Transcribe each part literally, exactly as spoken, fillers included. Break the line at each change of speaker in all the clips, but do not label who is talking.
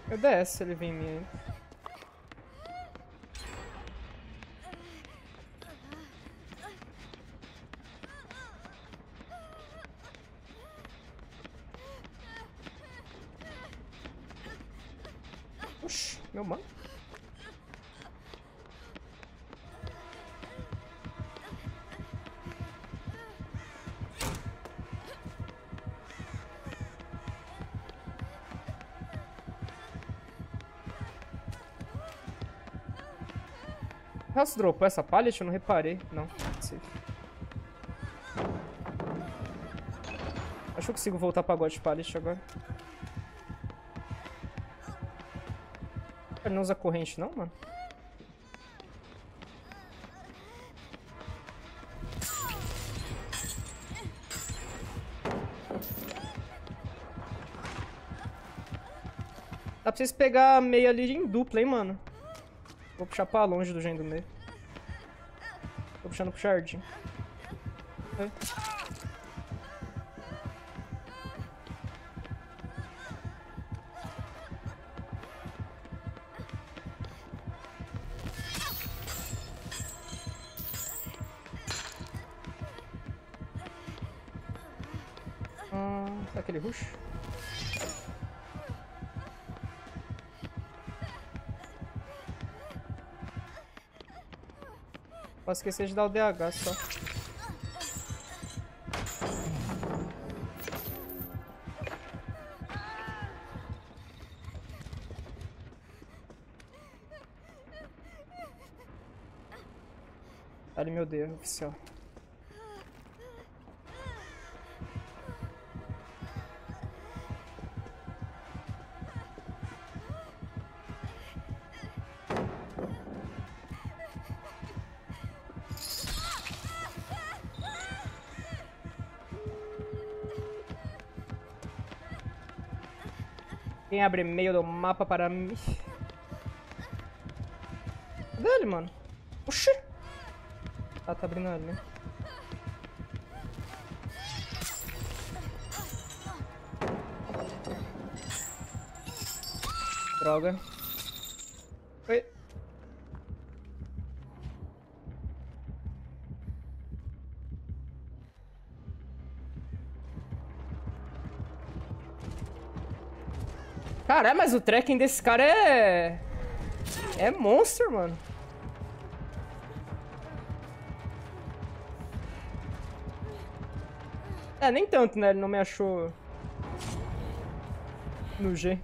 Eu desço se ele vir em mim ainda. Oxi, meu mano. Nossa, dropou essa pallet? Eu não reparei. Não, safe. Acho que eu consigo voltar pra God Pallet agora. Ele não usa corrente não, mano? Dá pra vocês pegar meio ali em dupla, hein, mano? Vou puxar pra longe do gen do meio. Tô puxando pro jardim. Oi. Hum, será aquele rush? Posso esquecer de dar o D H só. Ali meu D, oficial. Quem abre meio do mapa para mim? Cadê ele, mano? Oxi! Ah, tá abrindo ele, né? Droga. Oi. Caralho, mas o tracking desse cara é... É monster, mano. É, nem tanto, né? Ele não me achou... No G.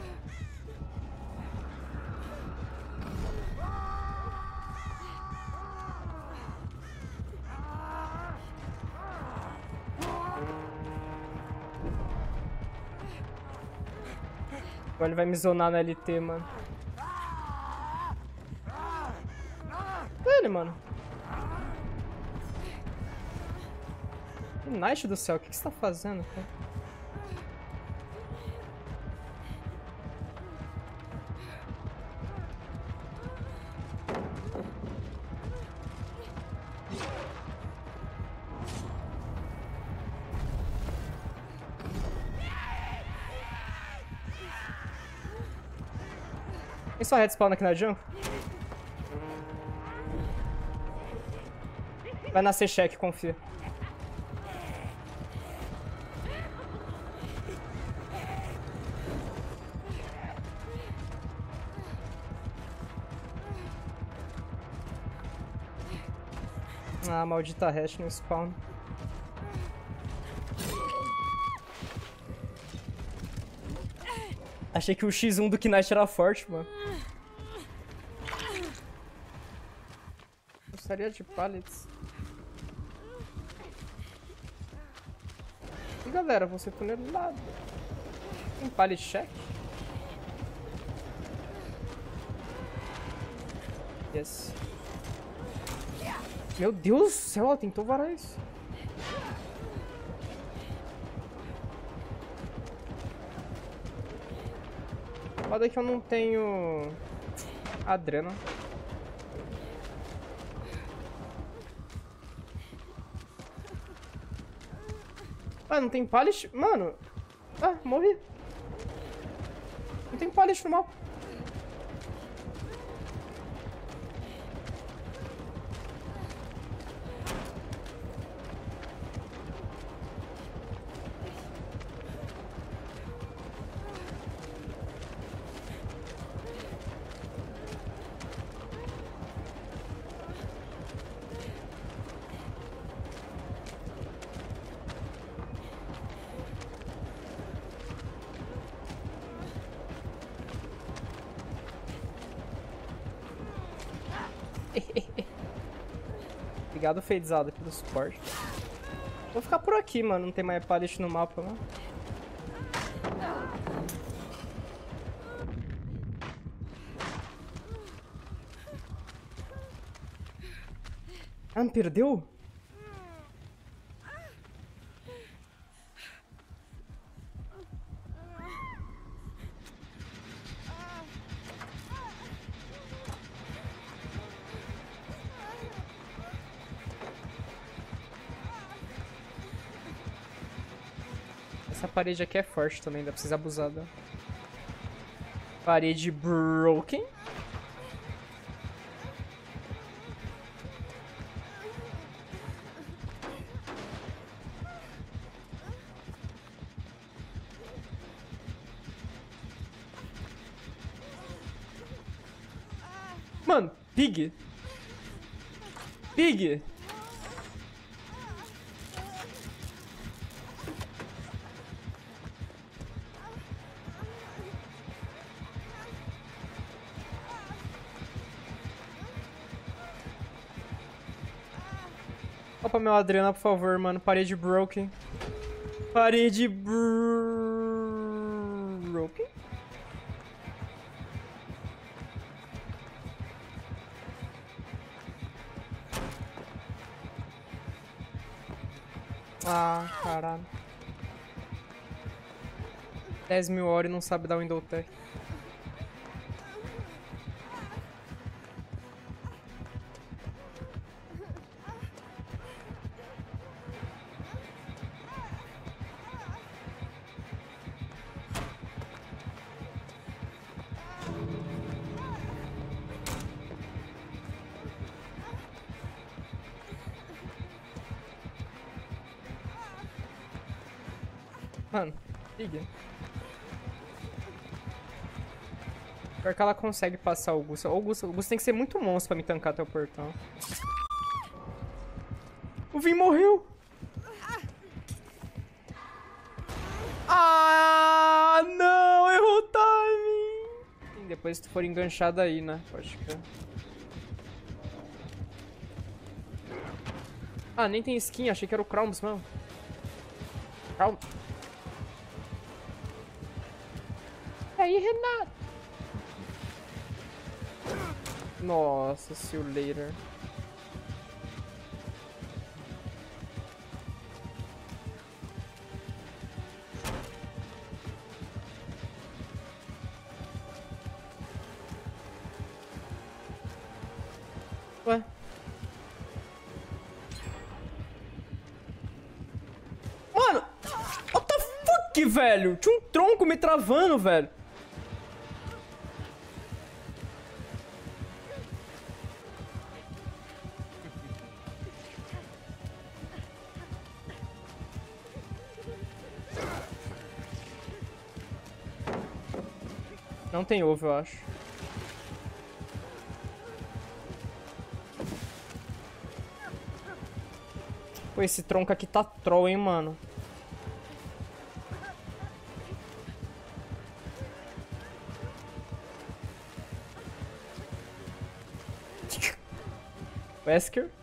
Agora ele vai me zonar no L T, mano. Cadê ele, mano? Knight do céu, o que, que você tá fazendo, cara? Tem só respawn aqui na jungle? Vai nascer cheque, confia. Ah, maldita hash no spawn. Achei que o X um do Knight era forte, mano. Gostaria de pallets. E galera, você funelado. Tem pallet check? Yes. Meu Deus do céu, ela tentou varar isso. Foda que eu não tenho adrena. Ah, não tem pallet? Mano. Ah, morri. Não tem pallet no mapa. Obrigado, Fadezada, pelo suporte. Vou ficar por aqui, mano. Não tem mais pallet no mapa, não. Ah, me perdeu? Essa parede aqui é forte também, dá pra vocês abusar dela. Parede broken. Mano, pig. Pig. Opa, meu Adriana, por favor, mano. Parede broken. Parede br... broken? Ah, caralho. dez mil horas e não sabe dar window tech. Mano, liga. Pior que ela consegue passar o Augusto. O Augusto, o Augusto tem que ser muito monstro pra me tancar até o portão. O Vin morreu! Ah, não! Errou o timing! Depois tu for enganchado aí, né? Pode ficar. Ah, nem tem skin. Achei que era o Crowns, mano. Crown. E aí, Renato? Nossa, see you later. Ué? Mano! What the fuck, velho? Tinha um tronco me travando, velho. Não tem ovo, eu acho. Pô, esse tronco aqui tá troll, hein, mano. Wesker?